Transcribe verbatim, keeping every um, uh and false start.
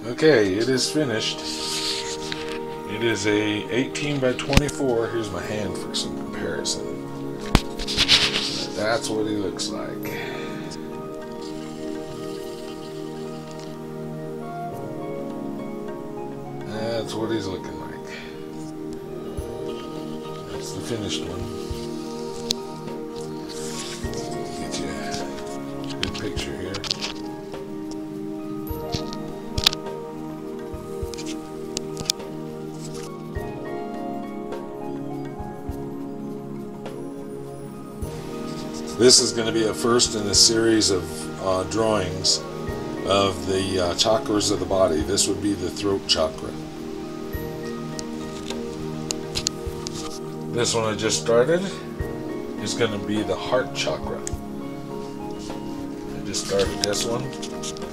Okay, it is finished. It is a eighteen by twenty-four. Here's my hand for some comparison. That's what he looks like. That's what he's looking like. That's the finished one. Get you a good picture here. This is going to be a first in a series of uh, drawings of the uh, chakras of the body. This would be the throat chakra. This one I just started is going to be the heart chakra. I just started this one.